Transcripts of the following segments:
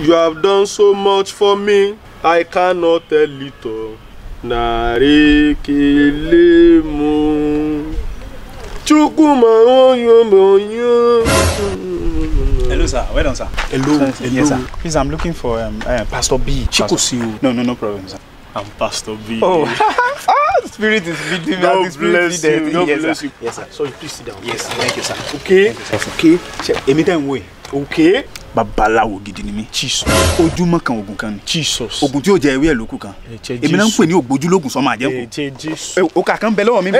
You have done so much for me, I cannot tell it all. Narekelemu. Hello, sir. Well done, sir. Hello. Yes, sir. Please, I'm looking for Pastor B. Chikosiu. No problem, sir. I'm Pastor B. Oh, the spirit is beating me. God bless you. God Yes, bless sir. you. Yes, sir. Sorry, please sit down. Yes, thank you, sir. Okay. Okay. Anytime way. Okay. Babaláwo gidi ni mi. Jesus. Ojúmọ́ kan ogun kan ni. Jesus. Ogun tí ó jẹ ewé lókù kan. Èmi náà ń pè ní ògbójúlógún sọ́mọ àjẹ́kù. Jesus. O kà kan bẹ lọ́wọ́ mi. No.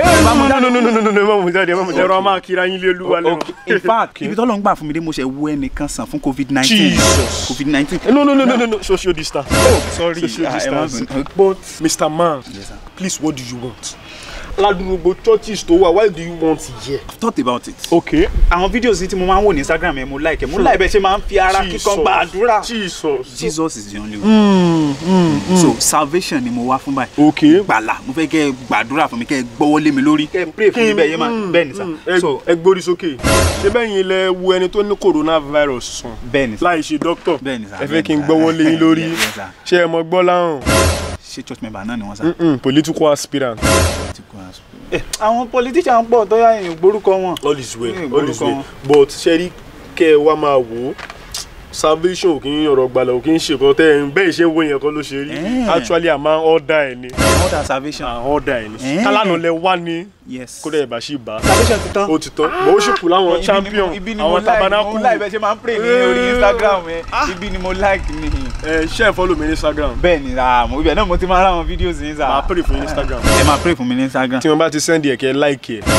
In fact, ibi tọ́lọ́ ń gbà fún mi dé mo ṣe wo ẹnìkan sàn fún COVID-19. Jesus. COVID-19. No. Social distance. Oh, sorry. Social distance. But Mr. Man, Yes, sir. please, what do you want? Ládùúgbò churches tó wà, why do you want here? I've thought about it. Okay. Àwọn videos tí mo máa ń wò ní Instagram ẹ mo like ẹ. Mo like bẹ́ẹ̀ ṣe máa ń fi ara kíkan gbàdúrà. Jesus is the only one. So salvation ni mo wá fún báyìí. Okay. Gbàlà mo fẹ́ kẹ́ gbàdúrà fún mi kẹ́ gbọ́wọ́ lé mi lórí. Kẹ́ pray fún mi bẹ́ẹ̀ yẹn máa bẹ́ẹ̀ ni sà. So ẹ gbórí sókè. Ṣé bẹ́yìn ilẹ̀ wo ẹni tó ní coronavirus sàn? bẹ́ẹ̀ ni sà. Láì ṣe doctor. Bẹ́ẹ̀ ni sà. Ẹ fẹ́ kí n gbọ́wọ́ lé yín lórí. Yes, sir. Ṣé ẹ mọ gbọ́ láhùn? Ṣé church member náà ni wọ́n sà? Political aspirant. Àwọn politician pọ̀ tó yá èèyàn gbórúkọ wọn. All is well. All is well. But ṣẹ́rí kẹ́ ẹ wá máa wò ó. Salvation ò kì í ọ̀rọ̀ gbàlà ò kì í ṣe kan tẹ́ ẹ̀ bẹ́ẹ̀ ṣe ń wo yẹn kan ló ṣe rí. Actually, a máa ń order ẹ̀ ni. Order salvation. Order ẹ̀ ni. Kálánà lẹ wá ní. Yes. Kó dẹ̀ bá ṣì bá. Salvation ti tán. Ó ti tán. Bó ṣì kù láwọn champion. Àwọn tabernacle. Mo like bẹ́ẹ̀ ṣe máa ń pray ní orí Instagram ẹ. Ibi ni mo like ni. Ṣé ẹ follow mi ní Instagram? Bẹ́ẹ̀ ni mo ibẹ̀ náà mo ti máa ra àwọn videos ní sà. Máa pray fún yín ní Instagram. Ẹ máa pray fún mi ní Instagram. Tí wọ́n bá ti send ẹ̀ kẹ́ like ẹ̀.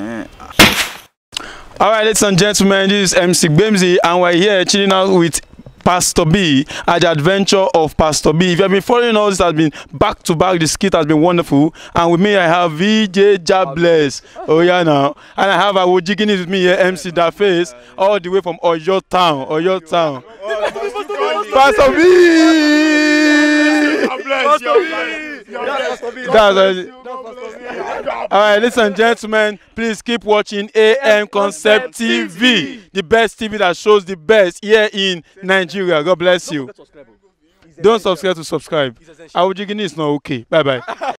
All right, ladies and gentlemen, this is MC Gbemzy, and we're here chilling out with Pastor B at the adventure of Pastor B. If you have been following us, this has been back to back. The skit has been wonderful. And with me, I have VJ Jabless. Oh, yeah, now. And I have Awojigini with me here, MC Daface, all the way from Oyo Town. Oyo Town. Pastor B! All right, ladies and gentlemen, please keep watching AM Concept TV, the best TV that shows the best here in Nigeria. God bless you. Don't subscribe to subscribe. Awojigini is not okay. Bye bye.